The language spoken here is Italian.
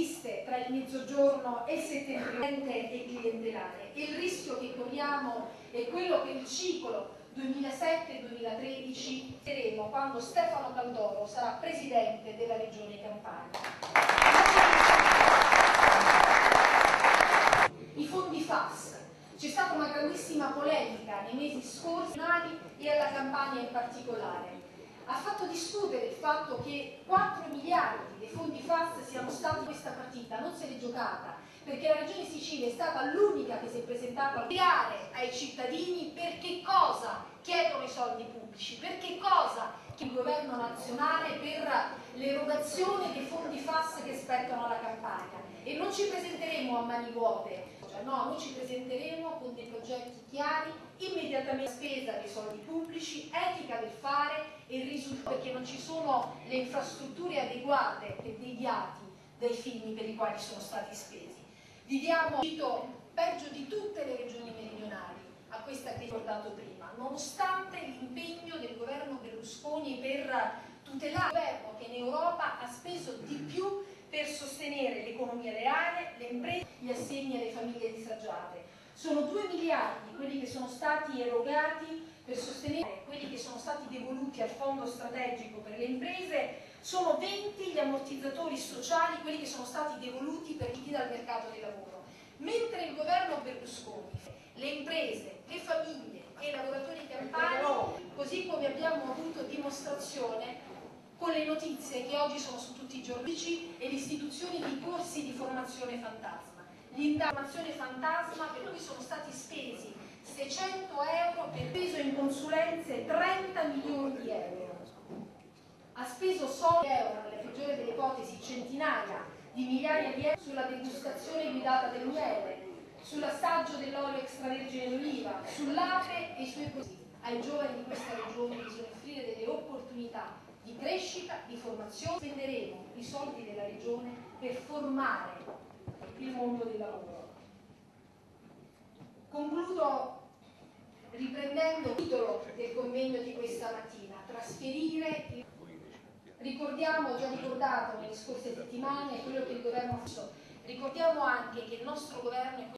esiste tra il mezzogiorno e il settentrione e clientelare, e il rischio che corriamo è quello che il ciclo 2007-2013 vedremo quando Stefano Caldoro sarà presidente della Regione Campania. I fondi FAS. C'è stata una grandissima polemica nei mesi scorsi e alla Campania in particolare. Ha fatto discutere il fatto che 4 miliardi dei fondi FAS siano stati in questa partita, non se l'è giocata, perché la Regione Sicilia è stata l'unica che si è presentata a spiegare ai cittadini per che cosa chiedono i soldi pubblici, per che cosa il governo nazionale per l'erogazione dei fondi FAS che spettano alla Campania. E non ci presenteremo a mani vuote, no, noi ci presenteremo con dei progetti chiari, immediatamente spesa dei soldi pubblici, etica del fare e risultato, perché non ci sono le infrastrutture adeguate e deviati dai fini per i quali sono stati spesi. Viviamo peggio di tutte le regioni meridionali a questa che ho ricordato prima, nonostante l'impegno del governo Berlusconi per tutelare il governo che in Europa ha speso di più per sostenere l'economia reale, le imprese, gli assegni alle famiglie disagiate. Sono 2 miliardi quelli che sono stati erogati per sostenere, quelli che sono stati devoluti al fondo strategico per le imprese, sono 20 gli ammortizzatori sociali, quelli che sono stati devoluti per chi dal mercato del lavoro. Mentre il governo Berlusconi, le imprese, le famiglie e i lavoratori campani, così come abbiamo avuto dimostrazione con le notizie che oggi sono su tutti i giornali e l'istituzione di corsi di formazione fantasma. L'informazione fantasma per cui sono stati spesi 600 euro per peso in consulenze 30 milioni di euro. Ha speso soldi euro, nella peggiore delle ipotesi, centinaia di migliaia di euro sulla degustazione guidata del miele, sull'assaggio dell'olio extravergine d'oliva, sull'ape e i suoi prodotti. Ai giovani di questa regione bisogna offrire delle opportunità di crescita, di formazione. Spenderemo i soldi della regione per formare il mondo del lavoro. Concludo riprendendo il titolo del convegno di questa mattina: trasferire. Ricordiamo, ho già ricordato nelle scorse settimane quello che il governo ha fatto, ricordiamo anche che il nostro governo è